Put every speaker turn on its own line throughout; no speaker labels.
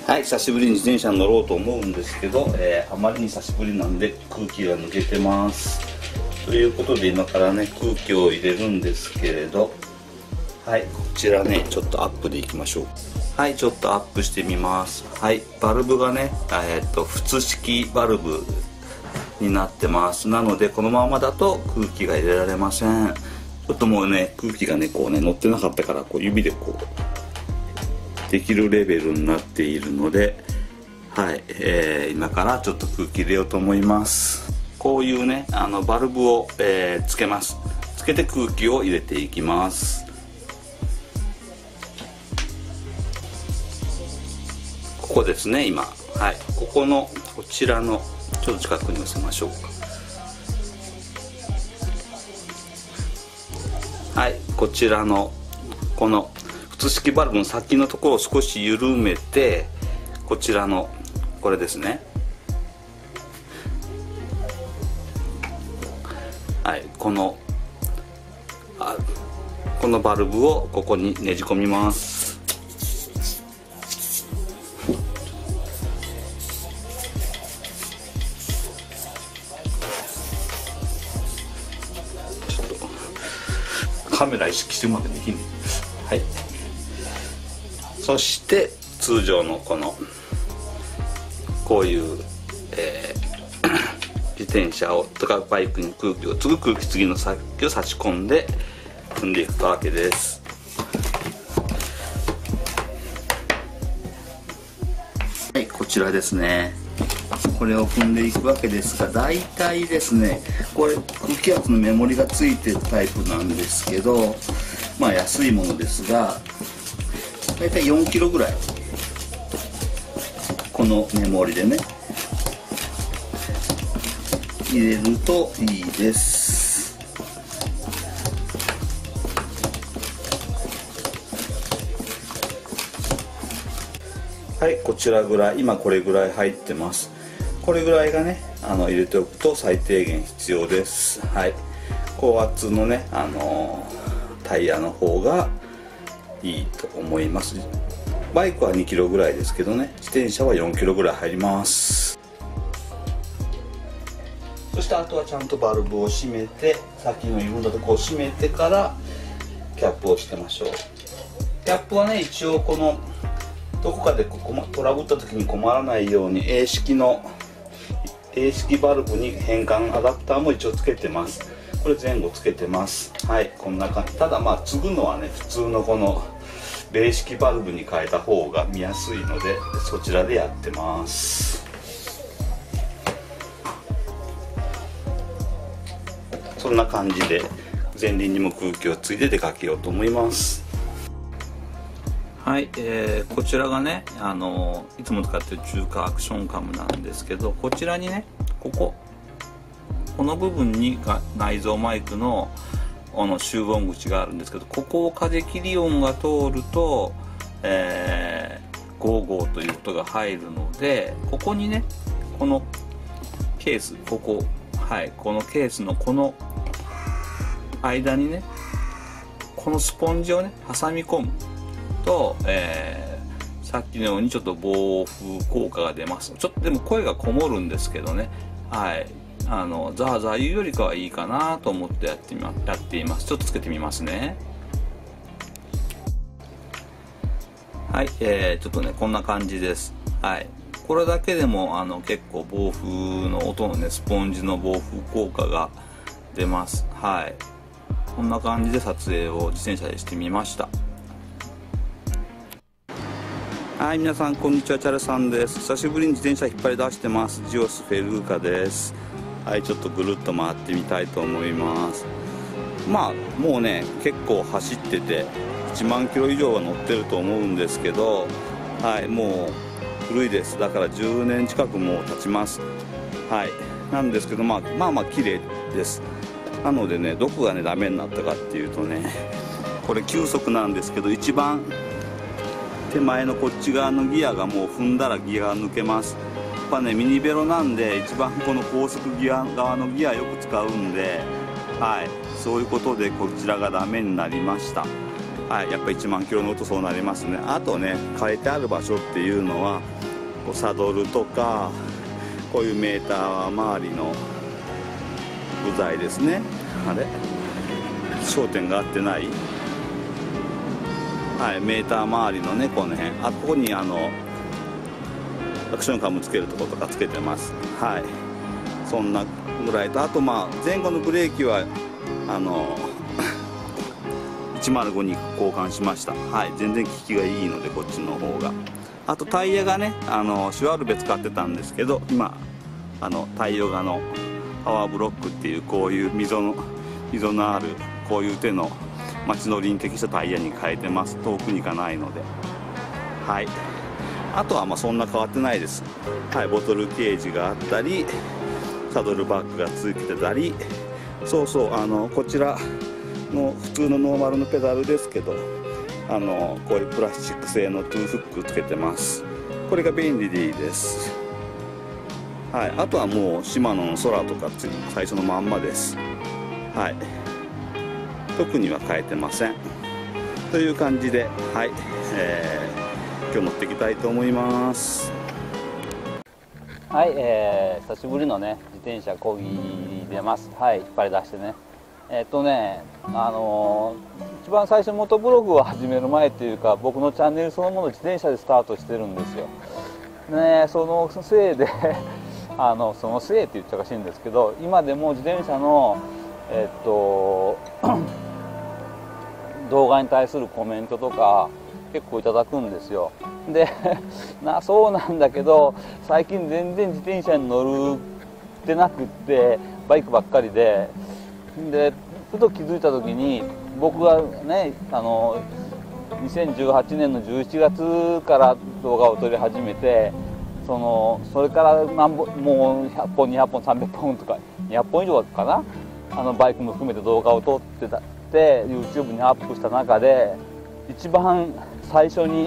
はい、久しぶりに自転車に乗ろうと思うんですけど、あまりに久しぶりなんで空気が抜けてます。ということで今からね空気を入れるんですけれど、はい、こちらねちょっとアップでいきましょう。はい、ちょっとアップしてみます。はい、バルブがね、普通式バルブになってます。なのでこのままだと空気が入れられません。ちょっともうね空気がねこうね乗ってなかったからこう指でこうできるレベルになっているので、はい、今からちょっと空気入れようと思います。こういうねバルブを、つけます。つけて空気を入れていきます。ここですね今、はい、ここのこちらのちょっと近くに寄せましょうか。はい、こちらのこの普通式バルブの先のところを少し緩めて、こちらのこれですね、はい、このバルブをここにねじ込みます。ちょっとカメラ意識してうまくできんね。はい、そして通常のこういう、自転車をとかバイクに空気継ぎの先を差し込んで踏んでいくわけです。はい、こちらですね。これを踏んでいくわけですが、大体ですねこれ空気圧のメモリがついてるタイプなんですけど、まあ安いものですが大体4キロぐらいこのメモリでね入れるといいです。はい、こちらぐらい、今これぐらい入ってます。これぐらいがね入れておくと最低限必要です。はい、高圧のねタイヤの方がいいと思います。バイクは2キロぐらいですけどね、自転車は4キロぐらい入ります。そしてあとはちゃんとバルブを閉めて、先の緩んだところを閉めてからキャップをつけましょう。キャップはね一応このどこかでトラブった時に困らないように A 式バルブに変換アダプターも一応つけてます。これ前後つけてます。はい、こんな感じ。ただまあ継ぐのはね普通のこの米式バルブに変えた方が見やすいのでそちらでやってます。そんな感じで前輪にも空気をついて出かけようと思います。はい、こちらがねいつも使ってる中華アクションカムなんですけど、こちらにねこの部分に内蔵マイクの集音口があるんですけど、ここを風切り音が通ると、ゴーゴーという音が入るので、ここにねこのケースはい、このケースのこの間にねこのスポンジをね挟み込むと、さっきのようにちょっと防風効果が出ます。ちょっとでも声がこもるんですけどね、はい、ザーザー言うよりかはいいかなと思ってやっています。ちょっとつけてみますね。はい、ちょっとねこんな感じです。はい、これだけでも結構防風の音のねスポンジの防風効果が出ます。はい、こんな感じで撮影を自転車でしてみました。はい、皆さんこんにちは、チャルさんです。久しぶりに自転車引っ張り出してます。ジオスフェルーカです。はい、ちょっとぐるっと回ってみたいと思います。まあもうね結構走ってて1万キロ以上は乗ってると思うんですけど、はい、もう古いです。だから10年近くもう経ちます。はい、なんですけどまあ綺麗です。なのでねどこがねダメになったかっていうとね、これ9速なんですけど一番手前のこっち側のギアがもう踏んだらギアが抜けます。やっぱねミニベロなんで一番この高速ギア側のギアよく使うんで、はい、そういうことでこちらがダメになりました。 はい、やっぱ1万キロ乗るとそうなりますね。あとね、書いてある場所っていうのはこうサドルとかこういうメーター周りの部材ですね。あれ焦点が合ってない、はい、メーター周りのね、この辺、ここにアクションカムつけるとことかつけてます。はい、そんなぐらいと、あと前後のブレーキは105に交換しました。はい、全然効きがいいのでこっちの方が。あとタイヤがね、シュワルベ使ってたんですけど、今タイヨガのパワーブロックっていう、こういう溝のあるこういう手の街乗りに適したタイヤに変えてます。遠くに行かないので。はい、あとはそんな変わってないです。はい、ボトルケージがあったり、サドルバッグがついてたり、そうそう、こちらの普通のノーマルのペダルですけど、こういうプラスチック製のトゥーフックつけてます。これが便利でいいです。はい、あとはもうシマノの空とか最初のまんまです。はい、特には変えてませんという感じで、はい、今日乗っていきたいと思います。はい、久しぶりのね自転車漕ぎ出ます。はい、引っ張り出してね、一番最初モトブログを始める前っていうか、僕のチャンネルそのもの自転車でスタートしてるんですよ。ね、そのせいでそのせいって言っちゃおかしいんですけど、今でも自転車の動画に対するコメントとか結構いただくんですよ。でそうなんだけど、最近全然自転車に乗ってなくって、バイクばっかりで、ふと気づいた時に、僕がね2018年の11月から動画を撮り始めて、それからもう100本200本300本とか200本以上かな、バイクも含めて動画を撮って YouTube にアップした中で、一番最初に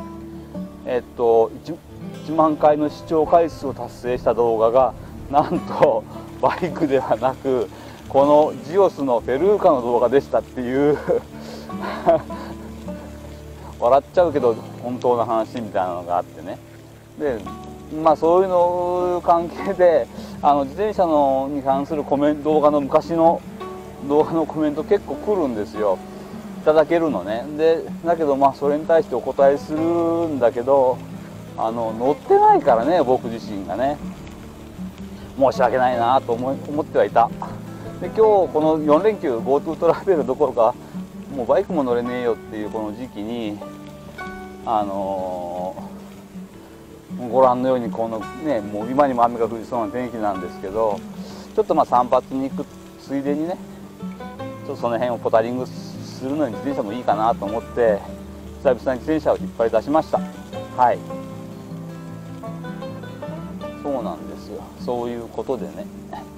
1万回の視聴回数を達成した動画が、なんとバイクではなくこのジオスのフェルーカの動画でしたっていう笑っちゃうけど本当の話みたいなのがあってね。でそういうの関係で自転車に関する動画の昔の動画のコメント結構来るんですよ。いただけるのね。だけどそれに対してお答えするんだけど、乗ってないからね、僕自身がね、申し訳ないなと思ってはいた。で今日この4連休 GoTo トラベルどころかもうバイクも乗れねえよっていうこの時期にご覧のようにこのね、もう今にも雨が降りそうな天気なんですけど、ちょっと散髪に行くついでにね、ちょっとその辺をポタリングするのに自転車もいいかなと思って久々に自転車を引っ張り出しました。はい、そうなんですよ。そういうことでね、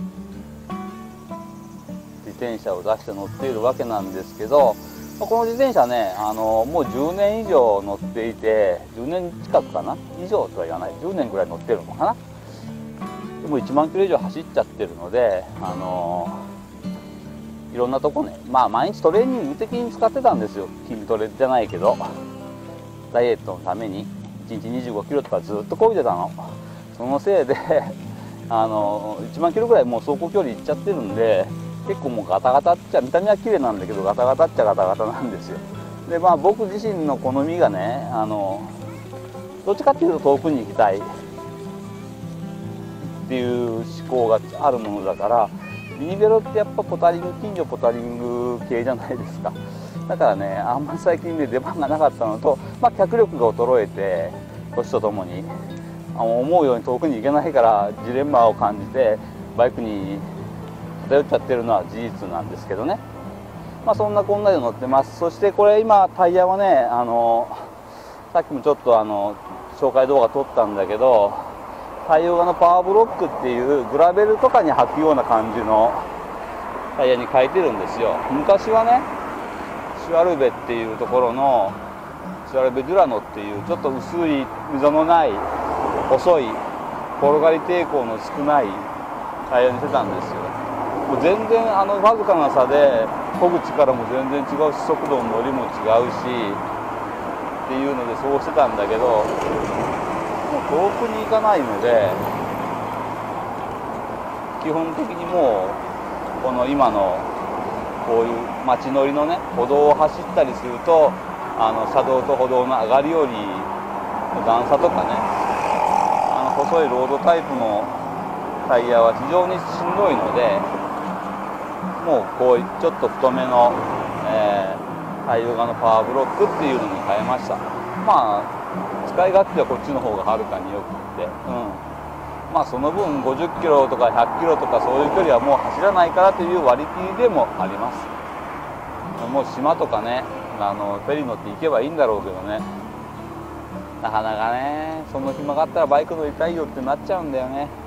自転車を出して乗っているわけなんですけど、この自転車ね、もう10年以上乗っていて、10年近くかな、以上とは言わない、10年ぐらい乗ってるのかな。でも1万キロ以上走っちゃってるので、いろんなとこね、毎日トレーニング的に使ってたんですよ。筋トレじゃないけどダイエットのために1日25キロとかずっと漕いでたの。そのせいで1万キロぐらいもう走行距離いっちゃってるんで、結構もうガタガタっちゃ、見た目は綺麗なんだけどガタガタっちゃガタガタなんですよ。で僕自身の好みがね、どっちかっていうと遠くに行きたいっていう思考があるものだから、ミニベロってやっぱ近所ポタリング系じゃないですか。だからね、あんまり最近ね出番がなかったのと、脚力が衰えて年とともに思うように遠くに行けないからジレンマを感じてバイクに偏っちゃってるのは事実なんですけどね。そんなこんなで乗ってます。そしてこれ今タイヤはね、さっきもちょっと紹介動画撮ったんだけど、タイヨガのパワーブロックっていうグラベルとかに履くような感じのタイヤに変えてるんですよ。昔はね、シュワルベっていうところのシュワルベ・デュラノっていうちょっと薄い溝のない細い転がり抵抗の少ないタイヤにしてたんですよ。 もう全然わずかな差で漕ぐ力も全然違うし、速度も乗りも違うしっていうのでそうしてたんだけど、もう遠くに行かないので基本的にもうこの今のこういう街乗りのね歩道を走ったりすると車道と歩道の上がりよりの段差とかね、細いロードタイプのタイヤは非常にしんどいので、もうこうちょっと太めの、タイヤのパワーブロックっていうのに変えました。まあ使い勝手はこっちの方がはるかによくって、まあその分50キロとか100キロとかそういう距離はもう走らないからという割り切りでもあります。もう島とかねフェリー乗って行けばいいんだろうけどね、なかなかねその暇があったらバイク乗りたいよってなっちゃうんだよね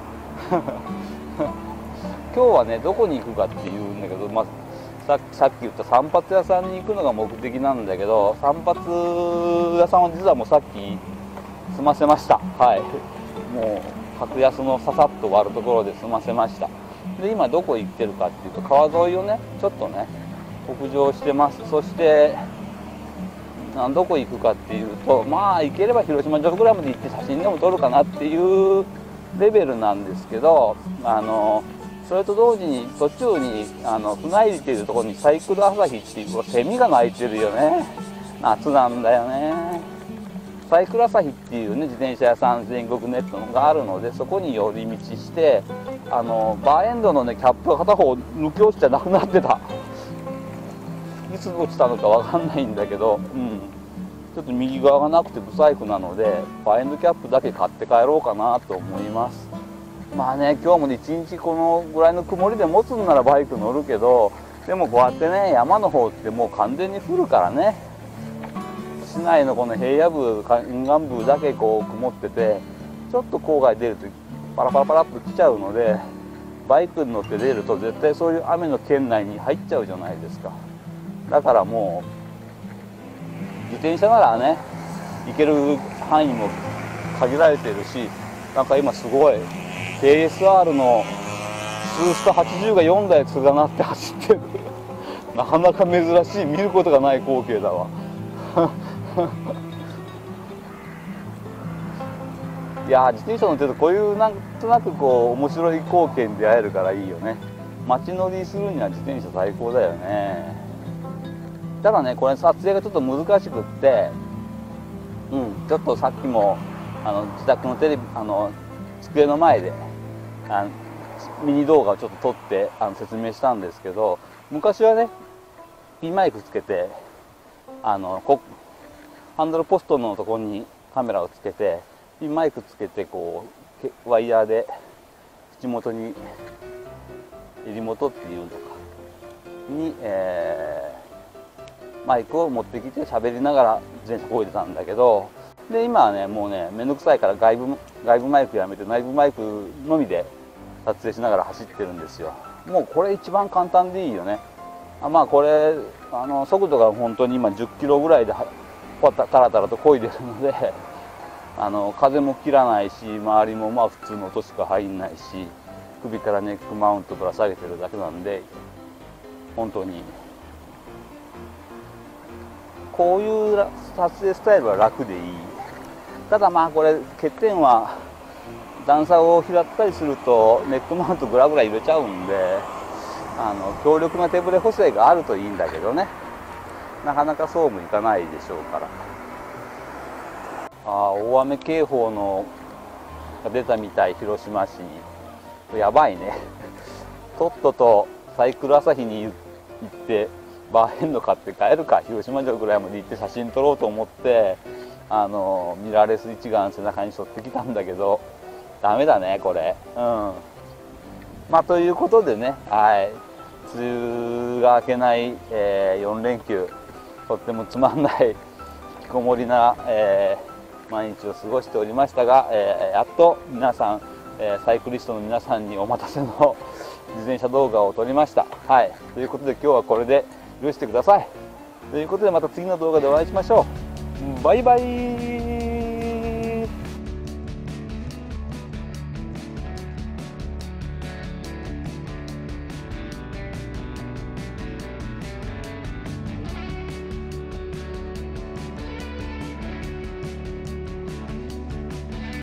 今日はねどこに行くかっていうんだけど、さっき言った散髪屋さんに行くのが目的なんだけど、散髪屋さんは実はもうさっき済ませました。はい、もう格安のささっと終わるところで済ませました。で今どこ行ってるかっていうと、川沿いをねちょっとね北上してます。そしてどこ行くかっていうと、まあ行ければ広島城ぐらいまで行って写真でも撮るかなっていうレベルなんですけど、それと同時に途中に船入りっていうところにサイクル朝日っていうセミが鳴いてるよね。夏なんだよね。サイクル朝日っていうね自転車屋さん全国ネットがあるので、そこに寄り道してバーエンドのねキャップが片方抜け落ちてなくなってた。いつ落ちたのかわかんないんだけど、ちょっと右側がなくて不細工なのでバーエンドキャップだけ買って帰ろうかなと思います。まあね今日も一日このぐらいの曇りで持つんならバイク乗るけど、でもこうやってね山の方ってもう完全に降るからね、市内のこの平野部沿岸部だけこう曇ってて、ちょっと郊外出るとパラパラパラっと来ちゃうので、バイクに乗って出ると絶対そういう雨の圏内に入っちゃうじゃないですか。だからもう自転車ならね行ける範囲も限られてるし、なんか今すごい KSR のスースト80が4台連なって走ってるなかなか珍しい、見ることがない光景だわいやー自転車乗ってるとこういうなんとなくこう面白い光景に出会えるからいいよね。街乗りするには自転車最高だよね。ただねこれ撮影がちょっと難しくって、ちょっとさっきも自宅のテレビ机の前でミニ動画をちょっと撮って説明したんですけど、昔はねピンマイクつけてハンドルポストのところにカメラをつけてピンマイクつけてこうワイヤーで口元に襟元っていうのかに、マイクを持ってきて喋りながら自転車こいでたんだけど、で今はねもうね面倒くさいから外部マイクやめて内部マイクのみで撮影しながら走ってるんですよ。もうこれ一番簡単でいいよね。まあこれ速度が本当に今10キロぐらいでタラタラと漕いでるので風も切らないし、周りもまあ普通の音しか入んないし、首からネックマウントぶら下げてるだけなんで、本当にこういう撮影スタイルは楽でいい。ただまあこれ欠点は段差を拾ったりするとネックマウントグラグラ揺れちゃうんで、強力な手ブレ補正があるといいんだけどね、なかなかそうもいかないでしょうから。大雨警報が出たみたい、広島市に。やばいねとっととサイクル朝日に行ってバーエンド買って帰るか、広島城ぐらいまで行って写真撮ろうと思ってミラーレス一眼背中に背負ってきたんだけどダメだねこれ。まあということでね、梅雨が明けない、4連休、とってもつまんない引きこもりな、毎日を過ごしておりましたが、やっと皆さん、サイクリストの皆さんにお待たせの自転車動画を撮りました。ということで今日はこれで許してください。ということでまた次の動画でお会いしましょう。バイバイ。